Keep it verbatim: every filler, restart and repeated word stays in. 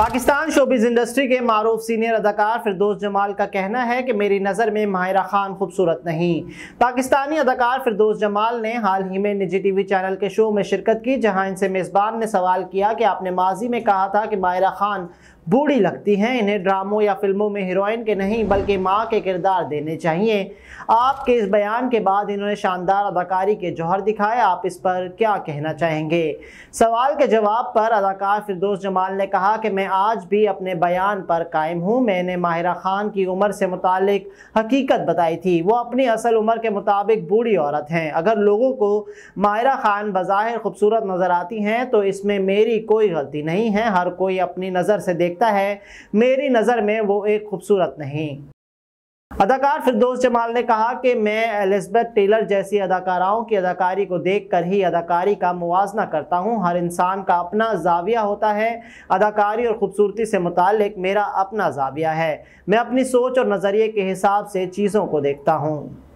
Pakistan showbiz industry के मारूफ senior अदाकार फिरदौस जमाल का कहना है कि मेरी नज़र में माहिरा खान खूबसूरत नहीं। पाकिस्तानी अदाकार फिरदौस जमाल ने हाल ही में निजी टीवी चैनल के शो में शिरकत की, जहां इनसे मेज़बान ने सवाल किया कि आपने माजी में कहा था कि माहिरा खान बूढ़ी लगती हैं, इन्हें ड्रामों या फिल्मों में हीरोइन के नहीं बल्कि माँ के किरदार देने चाहिए। आपके इस बयान के बाद इन्होंने शानदार अदाकारी के जौहर दिखाए, आप इस पर क्या कहना चाहेंगे? सवाल के जवाब पर अदाकार फिरदौस जमाल ने कहा कि मैं आज भी अपने बयान पर कायम हूँ। मैंने माहिरा खान की उम्र से मुतालिक हकीकत बताई थी, वो अपनी असल उम्र के मुताबिक बूढ़ी औरत हैं। अगर लोगों को माहिरा खान बज़ाहिर खूबसूरत नज़र आती हैं तो इसमें मेरी कोई गलती नहीं है, हर कोई अपनी नज़र से देखता है, मेरी नज़र में वो एक खूबसूरत नहीं। अदाकार फिरदौस जमाल ने कहा कि मैं एलिज़ाबेथ टेलर जैसी अदाकाराओं की अदाकारी को देखकर ही अदाकारी का मुवाजना करता हूं। हर इंसान का अपना ज़ाविया होता है, अदाकारी और ख़ूबसूरती से मुताल्लिक मेरा अपना ज़ाविया है। मैं अपनी सोच और नज़रिए के हिसाब से चीज़ों को देखता हूं।